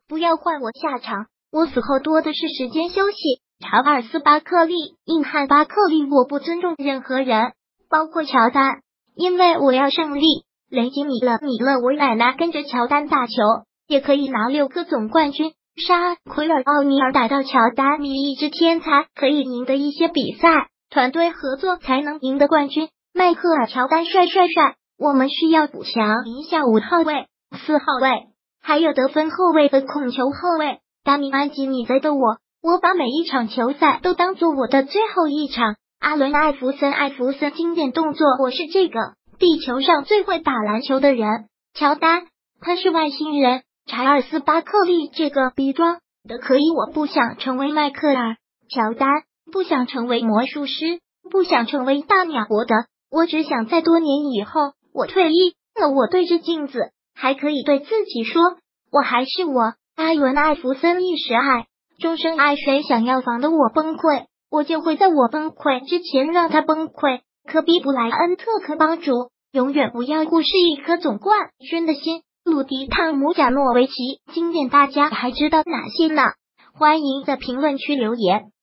不要换我下场。我死后多的是时间休息。查尔斯·巴克利，硬汉巴克利，我不尊重任何人，包括乔丹，因为我要胜利。雷吉米勒，我奶奶跟着乔丹打球，也可以拿6个总冠军。沙奎尔·奥尼尔打到乔丹，你一支天才可以赢得一些比赛，团队合作才能赢得冠军。迈克尔·乔丹帅，我们需要补强一下5号位、4号位，还有得分后卫和控球后卫。达米安吉，你在逗我把每一场球赛都当做我的最后一场。阿伦·艾弗森经典动作，我是这个地球上最会打篮球的人。乔丹，他是外星人。查尔斯·巴克利，这个逼装的可以，我不想成为迈克尔·乔丹，不想成为魔术师，不想成为大鸟伯德，我只想在多年以后，我退役了，我对着镜子还可以对自己说，我还是我。阿伦·艾弗森一时爱，终生爱，谁想要防的我崩溃，我就会在我崩溃之前让他崩溃。科比·布莱恩特，科帮主，永远不要忽视一颗总冠军的心。鲁迪·汤姆·贾诺维奇，经典大家还知道哪些呢？欢迎在评论区留言。